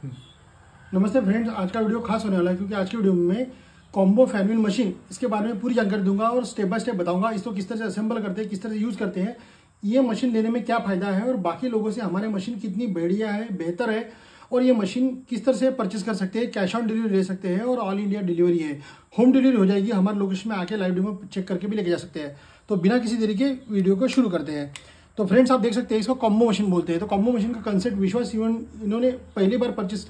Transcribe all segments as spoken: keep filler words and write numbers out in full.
नमस्ते फ्रेंड्स, आज का वीडियो खास होने वाला है क्योंकि आज की वीडियो में कॉम्बो फैन व्हील मशीन इसके बारे में पूरी जानकारी दूंगा और स्टेप बाय स्टेप बताऊंगा इसको किस तरह से असेंबल करते हैं, किस तरह से यूज करते हैं, ये मशीन लेने में क्या फायदा है और बाकी लोगों से हमारे मशीन कितनी बढ़िया है, बेहतर है और ये मशीन किस तरह से परचेस कर सकते हैं, कैश ऑन डिलीवरी ले सकते हैं और ऑल इंडिया डिलीवरी है, होम डिलीवरी हो जाएगी। हमारे लोकेशन में आके लाइव डेमो चेक करके भी लेके जा सकते हैं। तो बिना किसी देरी के वीडियो को शुरू करते हैं। तो फ्रेंड्स, आप देख सकते हैं इसको कॉम्बो मशीन बोलते हैं। तो कॉम्बो मशीन का कंसेप्ट विश्वास इवन इन्होंने पहली बार परचेस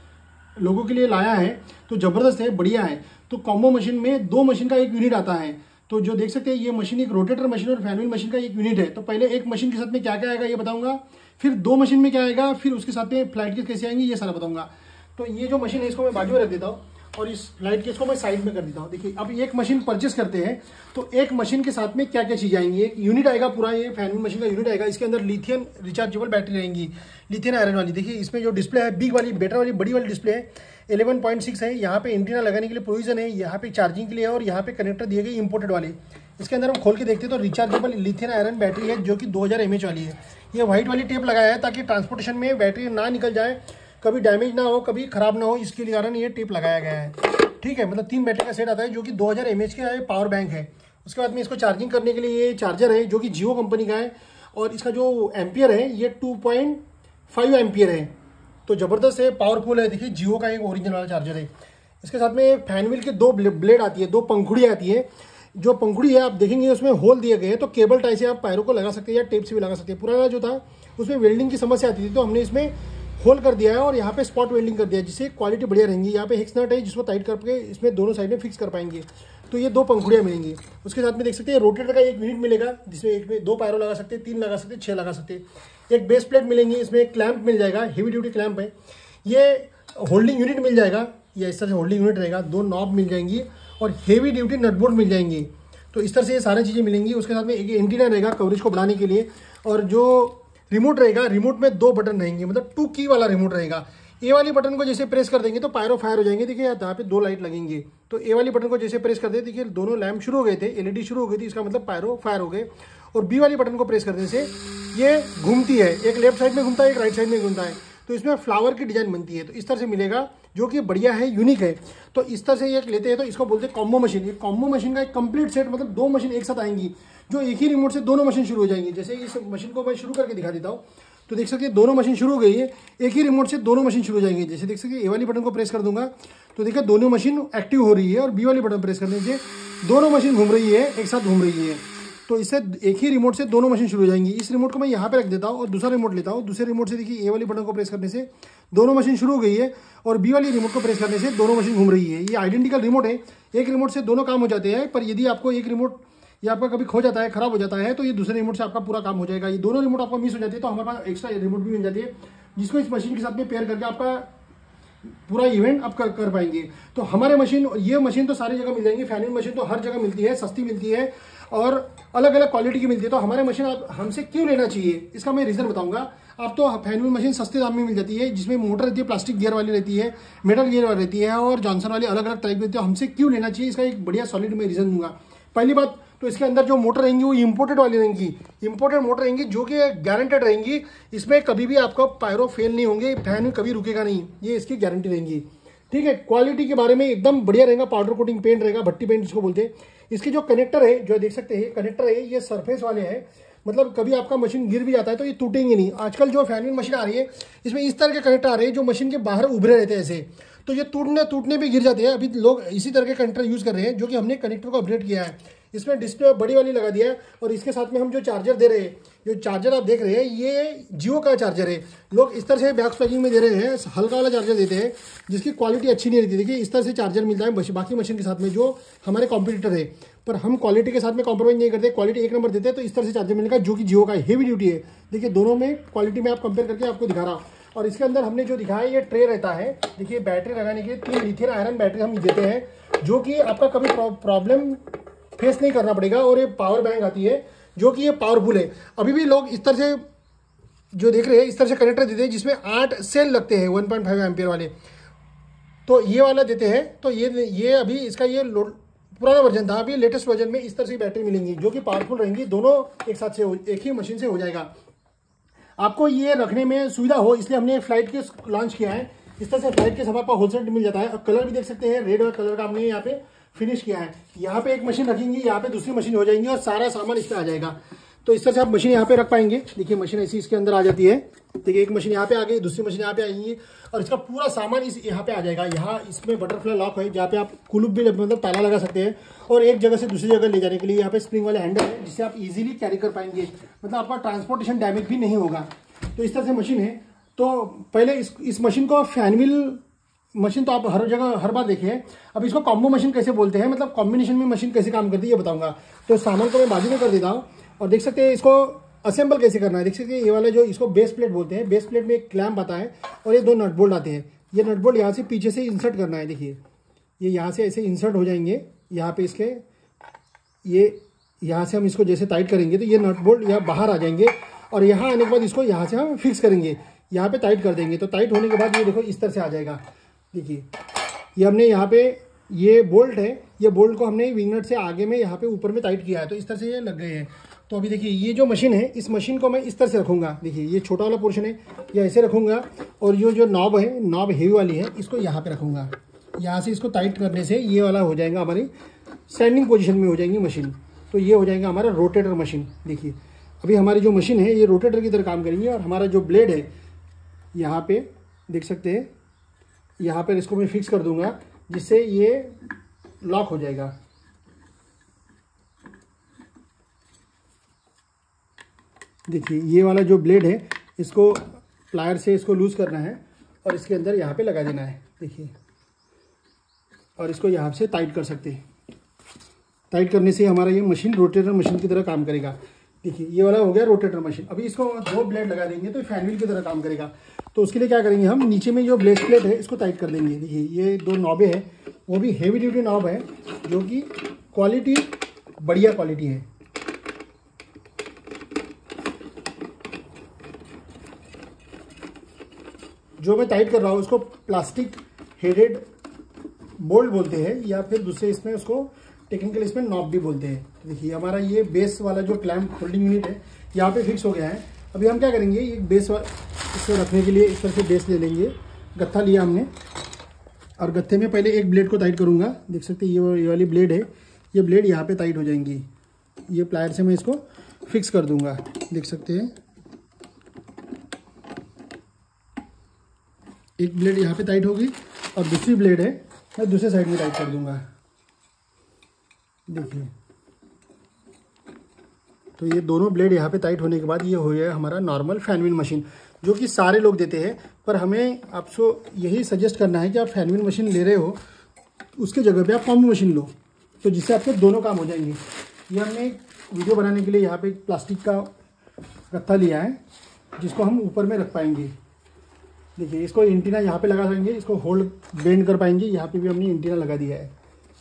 लोगों के लिए लाया है, तो जबरदस्त है, बढ़िया है। तो कॉम्बो मशीन में दो मशीन का एक यूनिट आता है। तो जो देख सकते हैं ये मशीन एक रोटेटर मशीन और फैन व्हील मशीन का एक यूनिट है। तो पहले एक मशीन के साथ में क्या क्या आएगा ये बताऊंगा, फिर दो मशीन में क्या आएगा, फिर उसके साथ में फ्लाइट केस कैसे आएंगे ये सारा बताऊंगा। तो ये जो मशीन है इसको मैं बाजू में रख देता हूँ और इस फ्लाइट केस को मैं साइड में कर देता हूँ। देखिए, अब एक मशीन परचेस करते हैं तो एक मशीन के साथ में क्या क्या चीजें आएंगी। एक यूनिट आएगा, पूरा ये फैन व्हील मशीन का यूनिट आएगा। इसके अंदर लिथियम रिचार्जेबल बैटरी रहेंगी, लिथियम आयरन वाली। देखिए इसमें जो डिस्प्ले है बिग वाली, बेटर वाली, बड़ी वाली डिस्प्ले है, इलेवन पॉइंट सिक्स है। यहाँ पे एंटीना लगाने के लिए प्रोविजन है, यहाँ पे चार्जिंग के लिए और यहाँ पे कनेक्टर दिए गए इंपोर्टेड वाले। इसके अंदर हम खोल के देखते हैं तो रिचार्जेबल लिथियम आयरन बैटरी है जो कि दो हज़ार एमएच वाली है। ये व्हाइट वाली टेप लगाया है ताकि ट्रांसपोर्टेशन में बैटरी ना निकल जाए, कभी डैमेज ना हो, कभी खराब ना हो, इसके कारण ये टेप लगाया गया है। ठीक है, मतलब तीन बैटरी का सेट आता है जो कि दो हज़ार एमएच का है, पावर बैंक है। उसके बाद में इसको चार्जिंग करने के लिए ये चार्जर है जो कि जियो कंपनी का है और इसका जो एम्पियर है ये टू पॉइंट फाइव एम्पियर है। तो जबरदस्त है, पावरफुल है। देखिए जियो का एक ओरिजिनल वाला चार्जर है। इसके साथ में फैन व्हील की दो ब्लेड आती है, दो पंखुड़ी आती है। जो पंखुड़ी है आप देखेंगे उसमें होल दिए गए हैं, तो केबल टाई से आप पैरों को लगा सकते हैं या टेप से भी लगा सकते हैं। पुराना जो था उसमें वेल्डिंग की समस्या आती थी तो हमने इसमें होल कर दिया है और यहाँ पे स्पॉट वेल्डिंग कर दिया है जिससे क्वालिटी बढ़िया रहेंगी। यहाँ पे हेक्स नट है जिसको टाइट करके इसमें दोनों साइड में फिक्स कर पाएंगे। तो ये दो पंखुड़ियाँ मिलेंगी। उसके साथ में देख सकते हैं रोटेटर का एक यूनिट मिलेगा जिसमें एक में दो पैरों लगा सकते हैं, तीन लगा सकते हैं, छः लगा सकते हैं। एक बेस प्लेट मिलेंगी, इसमें एक क्लैंप मिल जाएगा, हेवी ड्यूटी क्लैंप है। ये होल्डिंग यूनिट मिल जाएगा, ये इस तरह से होल्डिंग यूनिट रहेगा, दो नॉब मिल जाएंगी और हेवी ड्यूटी नटबोर्ड मिल जाएंगी। तो इस तरह से ये सारी चीज़ें मिलेंगी। उसके साथ में एक एंटीना रहेगा कवरेज को बढ़ाने के लिए और जो रिमोट रहेगा, रिमोट में दो बटन रहेंगे, मतलब टू की वाला रिमोट रहेगा। ए वाली बटन को जैसे प्रेस कर देंगे तो पायरो फायर हो जाएंगे। देखिए यहाँ पे दो लाइट लगेंगे। तो ए वाली बटन को जैसे प्रेस कर दे, देखिए दोनों लैम्प शुरू हो गए थे, एलईडी शुरू हो गई थी, इसका मतलब पायरो फायर हो गए। और बी वाली बटन को प्रेस करने से ये घूमती है, एक लेफ्ट साइड में घूमता है, एक राइट साइड में घूमता है। तो इसमें फ्लावर की डिजाइन बनती है। तो इस तरह से मिलेगा जो कि बढ़िया है, यूनिक है। तो इस तरह से ये लेते हैं तो इसको बोलते हैं कॉम्बो मशीन। ये कॉम्बो मशीन का एक कंप्लीट सेट, मतलब दो मशीन एक साथ आएंगी जो एक ही रिमोट से दोनों मशीन शुरू हो जाएंगी। जैसे इस मशीन को मैं शुरू करके दिखा देता हूँ तो देख सकते हैं दोनों मशीन शुरू हो गई है, एक ही रिमोट से दोनों मशीन शुरू हो जाएंगे। जैसे देख सकते हैं ए वाली बटन को प्रेस कर दूंगा तो देखिए दोनों मशीन एक्टिव हो रही है और बी वाली बटन प्रेस करने से दोनों मशीन घूम रही है, एक साथ घूम रही है। तो इससे एक ही रिमोट से दोनों मशीन शुरू हो जाएंगी। इस रिमोट को मैं यहाँ पे रख देता हूँ और दूसरा रिमोट लेता हूँ। दूसरे रिमोट से देखिए ए वाली बटन को प्रेस करने से दोनों मशीन शुरू हो गई है और बी वाली रिमोट को प्रेस करने से दोनों मशीन घूम रही है। ये आइडेंटिकल रिमोट है, एक रिमोट से दोनों काम हो जाते हैं। पर यदि आपको एक रिमोट या आपका कभी खो जाता है, खराब हो जाता है, तो ये दूसरे रिमोट से आपका पूरा काम हो जाएगा। ये दोनों रिमोट आपको मिस हो जाती है तो हमारे पास एक्स्ट्रा रिमोट भी मिल जाती है जिसको इस मशीन के साथ में पेयर करके आपका पूरा इवेंट आप कर, कर पाएंगे। तो हमारे मशीन, ये मशीन तो सारी जगह मिल जाएंगी। फैन व्हील मशीन तो हर जगह मिलती है, सस्ती मिलती है और अलग अलग क्वालिटी की मिलती है। तो हमारे मशीन आप हमसे क्यों लेना चाहिए इसका मैं रीजन बताऊंगा। आप तो फैन व्हील मशीन सस्ते दाम में मिल जाती है जिसमें मोटर रहती है, प्लास्टिक गियर वाली रहती है, मेटल गियर वाली रहती है और जॉनसन वाली अलग अलग टाइप रहती है। हमसे क्यों लेना चाहिए इसका एक बढ़िया सॉलिड में रीजन दूंगा। पहली बात तो इसके अंदर जो मोटर रहेंगी वो इंपोर्टेड वाली रहेंगी, इंपोर्टेड मोटर रहेंगी जो कि गारंटेड रहेंगी। इसमें कभी भी आपका पायरो फेल नहीं होंगे, फैन कभी रुकेगा नहीं, ये इसकी गारंटी रहेंगी। ठीक है, क्वालिटी के बारे में एकदम बढ़िया रहेगा। पाउडर कोटिंग पेंट रहेगा, भट्टी पेंट जिसको बोलते हैं। इसके जो कनेक्टर है, जो देख सकते हैं कनेक्टर है, ये सरफेस वाले हैं, मतलब कभी आपका मशीन गिर भी जाता है तो ये टूटेंगे नहीं। आजकल जो फैन व्हील मशीन आ रही है इसमें इस तरह के कनेक्टर आ रहे हैं जो मशीन के बाहर उभरे रहते हैं ऐसे, तो ये टूटने टूटने भी गिर जाते हैं। अभी लोग इसी तरह के कनेक्टर यूज कर रहे हैं जो कि हमने कनेक्टर को अपग्रेड किया है। इसमें डिस्प्ले बड़ी वाली लगा दिया है और इसके साथ में हम जो चार्जर दे रहे हैं, जो चार्जर आप देख रहे हैं ये जियो का चार्जर है। लोग इस तरह से बैक्स पैकिंग में दे रहे हैं, हल्का वाला चार्जर देते हैं जिसकी क्वालिटी अच्छी नहीं रहती। देखिए इस तरह से चार्जर मिलता है बाकी मशीन के साथ में जो हमारे कॉम्पिटिटर है, पर हम क्वालिटी के साथ में कॉम्प्रोमाइज नहीं करते, क्वालिटी एक नंबर देते हैं। तो इस तरह से चार्जर मिलेगा जो कि जियो का हेवी ड्यूटी है। देखिए दोनों में क्वालिटी में आप कंपेयर करके आपको दिखा रहा हूँ। और इसके अंदर हमने जो दिखाया ये ट्रे रहता है। देखिए बैटरी लगाने के लिए तीन लिथियम आयरन बैटरी हम देते हैं जो कि आपका कभी प्रॉब्लम फेस नहीं करना पड़ेगा। और ये पावर बैंक आती है जो कि ये पावरफुल है। अभी भी लोग इस तरह से जो देख रहे हैं इस तरह से कनेक्टर देते हैं जिसमें आठ सेल लगते हैं वन पॉइंट फाइव एम्पियर वाले, तो ये वाला देते हैं। तो ये ये अभी इसका ये पुराना वर्जन था, अभी लेटेस्ट वर्जन में इस तरह से बैटरी मिलेंगी जो कि पावरफुल रहेंगी। दोनों एक साथ से एक ही मशीन से हो जाएगा। आपको ये रखने में सुविधा हो इसलिए हमने फ्लाइट के लॉन्च किया है। इस तरह से फ्लाइट केस हमारे पास होलसेल मिल जाता है। और कलर भी देख सकते हैं, रेड और कलर का हमने यहाँ पे फिनिश किया है। यहाँ पे एक मशीन रखेंगे, यहाँ पे दूसरी मशीन हो जाएंगी और सारा सामान इस पे आ जाएगा। तो इस तरह से आप मशीन यहाँ पे रख पाएंगे। देखिए मशीन ऐसी इसके अंदर आ जाती है। देखिए एक मशीन यहाँ पे आ गई, दूसरी मशीन यहाँ पे आएंगी और इसका पूरा सामान इस यहाँ पे आ जाएगा। यहाँ इसमें बटरफ्लाई लॉक है, जहाँ पे आप कुलूप भी मतलब ताला लगा सकते हैं और एक जगह से दूसरी जगह ले जाने के लिए यहाँ पे स्प्रिंग वाले हैंडल है, जिससे आप इजीली कैरी कर पाएंगे, मतलब आपका ट्रांसपोर्टेशन डैमेज भी नहीं होगा। तो इस तरह से मशीन है। तो पहले इस इस मशीन को फैनविल मशीन तो आप हर जगह हर बार देखिए। अब इसको कॉम्बो मशीन कैसे बोलते हैं, मतलब कॉम्बिनेशन में मशीन कैसे काम करती है ये बताऊंगा। तो सामान को मैं बाजू में कर देता हूँ और देख सकते हैं इसको असेंबल कैसे करना है। देख सकते हैं ये वाला जो इसको बेस प्लेट बोलते हैं, बेस प्लेट में एक क्लैम्प आता है और ये दो नट बोल्ट आते हैं। ये नट बोल्ट यहाँ से पीछे से इंसर्ट करना है। देखिए ये यहाँ से ऐसे इंसर्ट हो जाएंगे, यहाँ पे इसके ये यहाँ से हम इसको जैसे टाइट करेंगे तो ये नट बोल्ट यहाँ बाहर आ जाएंगे और यहाँ आने के बाद इसको यहाँ से हम फिक्स करेंगे, यहाँ पे टाइट कर देंगे। तो टाइट होने के बाद ये देखो इस तरह से आ जाएगा। देखिए ये हमने यहाँ पे ये बोल्ट है, ये बोल्ट को हमने विंग नट से आगे में यहाँ पे ऊपर में टाइट किया है, तो इस तरह से ये लग गए हैं। तो अभी देखिए ये जो मशीन है, इस मशीन को मैं इस तरह से रखूंगा। देखिए ये छोटा वाला पोर्शन है, ये ऐसे रखूंगा और ये जो नॉब है, नॉब हेवी वाली है, इसको यहाँ पे रखूंगा। यहाँ से इसको टाइट करने से ये वाला हो जाएगा, हमारी स्टैंडिंग पोजीशन में हो जाएंगी मशीन। तो ये हो जाएगा हमारा रोटेटर मशीन। देखिए अभी हमारी जो मशीन है ये रोटेटर की तरह काम करेंगे और हमारा जो ब्लेड है यहाँ पे देख सकते हैं, यहाँ पर इसको मैं फिक्स कर दूंगा जिससे ये लॉक हो जाएगा। देखिए ये वाला जो ब्लेड है इसको प्लायर से इसको लूज करना है और इसके अंदर यहाँ पे लगा देना है। देखिए और इसको यहाँ से टाइट कर सकते हैं। टाइट करने से हमारा ये मशीन रोटेटर मशीन की तरह काम करेगा। देखिए ये वाला हो गया रोटेटर मशीन। अभी इसको दो ब्लेड लगा देंगे तो फैन व्हील की तरह काम करेगा। तो उसके लिए क्या करेंगे, हम नीचे में जो ब्लेड प्लेट है इसको टाइट कर देंगे। देखिए ये दो नॉबे है, वो भी हेवी ड्यूटी नॉब है, जो कि क्वालिटी बढ़िया क्वालिटी है। जो मैं टाइट कर रहा हूँ उसको प्लास्टिक हेडेड बोल्ट बोलते हैं या फिर दूसरे इसमें उसको टेक्निकल इसमें नॉब भी बोलते हैं। देखिए हमारा ये बेस वाला जो क्लैंप होल्डिंग यूनिट है यहाँ पे फिक्स हो गया है। अभी हम क्या करेंगे, ये बेस इसको रखने के लिए इस तरह से बेस ले लेंगे। गत्था लिया हमने और गत्थे में पहले एक ब्लेड को टाइट करूँगा। देख सकते हैं ये ये वाली ब्लेड है, ये ब्लेड यहाँ पे टाइट हो जाएंगी। ये प्लायर से मैं इसको फिक्स कर दूँगा। देख सकते हैं एक ब्लेड यहाँ पे टाइट होगी और दूसरी ब्लेड है मैं दूसरे साइड में टाइट कर दूंगा। देखिए तो ये दोनों ब्लेड यहाँ पे टाइट होने के बाद ये हो गया हमारा नॉर्मल फैन व्हील मशीन, जो कि सारे लोग देते हैं। पर हमें आपको यही सजेस्ट करना है कि आप फैन व्हील मशीन ले रहे हो उसके जगह पे आप कॉम्बो मशीन लो, तो जिससे आपके दोनों काम हो जाएंगे। ये हमने वीडियो बनाने के लिए यहाँ पे एक प्लास्टिक का गत्था लिया है जिसको हम ऊपर में रख पाएंगे। देखिए इसको एंटीना यहाँ पे लगा देंगे, इसको होल्ड बेंड कर पाएंगे। यहाँ पे भी हमने एंटीना लगा दिया है।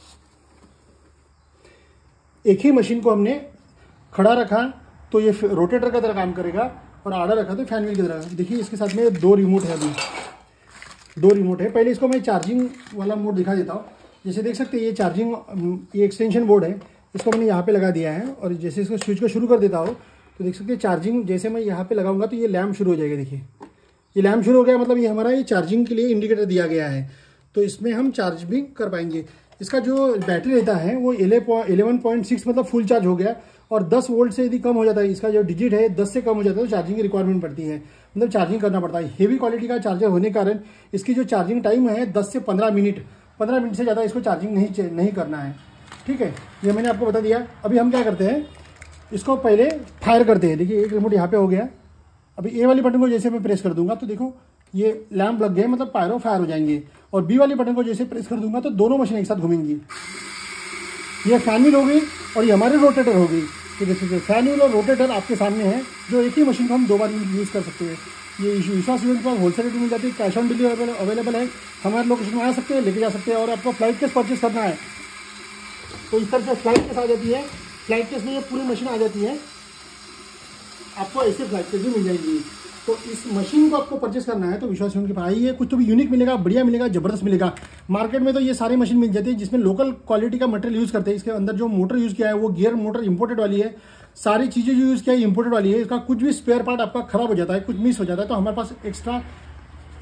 एक ही मशीन को हमने खड़ा रखा तो ये रोटेटर का तरह काम करेगा और आड़ा रखा तो फैन व्हील की तरह। देखिए इसके साथ में दो रिमोट है, अभी दो रिमोट है। पहले इसको मैं चार्जिंग वाला मोड दिखा देता हूँ। जैसे देख सकते हैं ये चार्जिंग, ये एक्सटेंशन बोर्ड है, इसको मैंने यहाँ पे लगा दिया है और जैसे इसको स्विच को शुरू कर देता हूँ तो देख सकते हैं चार्जिंग जैसे मैं यहाँ पे लगाऊंगा तो ये लैम्प शुरू हो जाएगा। देखिए ये लैम्प शुरू हो गया, मतलब ये हमारा ये चार्जिंग के लिए इंडिकेटर दिया गया है, तो इसमें हम चार्ज भी कर पाएंगे। इसका जो बैटरी रहता है वो इलेवन पॉइंट सिक्स मतलब फुल चार्ज हो गया और दस वोल्ट से यदि कम हो जाता है, इसका जो डिजिट है दस से कम हो जाता है तो चार्जिंग की रिक्वायरमेंट पड़ती है, मतलब चार्जिंग करना पड़ता है। हेवी क्वालिटी का चार्जर होने के कारण इसकी जो चार्जिंग टाइम है दस से पंद्रह मिनट पंद्रह मिनट से ज़्यादा इसको चार्जिंग नहीं नहीं करना है। ठीक है, ये मैंने आपको बता दिया। अभी हम क्या करते हैं, इसको पहले फायर करते हैं। देखिए एक रिमोट यहाँ पे हो गया। अभी ए वाली बटन को जैसे मैं प्रेस कर दूंगा तो देखो ये लैंप लग गए, मतलब पायरो फायर हो जाएंगे। और बी वाली बटन को जैसे प्रेस कर दूंगा तो दोनों मशीन एक साथ घूमेंगी। ये फैन व्हील हो गई और ये हमारे रोटेटर हो गई। तो देखिए फैन व्हील और रोटेटर आपके सामने है, जो एक ही मशीन को हम दो बार यूज़ कर सकते हैं। ये विश्वास इवेंट पर होलसेल रेट मिल जाती है, कैश ऑन डिलीवरी अवेलेबल है। हमारे लोकेशन में आ सकते हैं, लेके जा सकते हैं। और आपको फ्लाइट केस परचेस करना है तो इस तरह से फ्लाइट केस आ जाती है। फ्लाइट केस में ये पूरी मशीन आ जाती है, आपको ऐसे फ्लाइट केस भी मिल जाएगी। तो इस मशीन को आपको परचेस करना है तो विश्वास के पास आइए, कुछ तो भी यूनिक मिलेगा, बढ़िया मिलेगा, जबरदस्त मिलेगा। मार्केट में तो ये सारी मशीन मिल जाती है जिसमें लोकल क्वालिटी का मटेरियल यूज़ करते हैं। इसके अंदर जो मोटर यूज़ किया है वो गियर मोटर इंपोर्टेड वाली है, सारी चीज़ें जो यूज़ किया है इंपोर्टेड वाली है। इसका कुछ भी स्पेयर पार्ट आपका खराब हो जाता है, कुछ मिस हो जाता है तो हमारे पास एक्स्ट्रा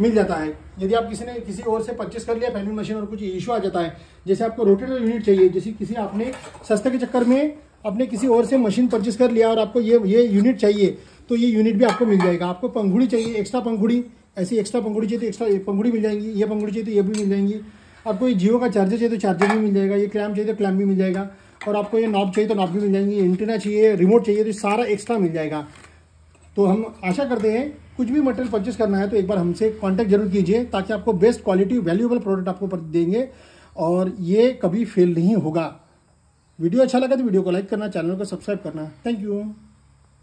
मिल जाता है। यदि आप किसी ने किसी और से परचेस कर लिया फैन मशीन और कुछ इशू आ जाता है, जैसे आपको रोटेटर यूनिट चाहिए, जैसे किसी आपने सस्ते के चक्कर में आपने किसी और से मशीन परचेस कर लिया और आपको ये ये यूनिट चाहिए, तो ये यूनिट भी आपको मिल जाएगा। आपको पंखुड़ी चाहिए, एक्स्ट्रा पंखुड़ी, ऐसी एक्स्ट्रा पंखुड़ी चाहिए तो एक्स्ट्रा पंखुड़ी मिल जाएंगी, ये पंखुड़ी चाहिए तो ये भी मिल जाएंगी। आपको ये जियो का चार्जर चाहिए तो चार्जर भी मिल जाएगा, ये क्लैम्प चाहिए तो क्लैम्प भी मिल जाएगा, और आपको ये नॉब चाहिए तो नॉब भी मिल जाएंगी, एंटीना चाहिए, रिमोट चाहिए तो सारा एक्स्ट्रा मिल जाएगा। तो हम आशा करते हैं कुछ भी मटेरियल परचेस करना है तो एक बार हमसे कांटेक्ट जरूर कीजिए, ताकि आपको बेस्ट क्वालिटी वैल्यूएबल प्रोडक्ट आपको देंगे और ये कभी फेल नहीं होगा। वीडियो अच्छा लगा तो वीडियो को लाइक करना, चैनल को सब्सक्राइब करना। Thank you.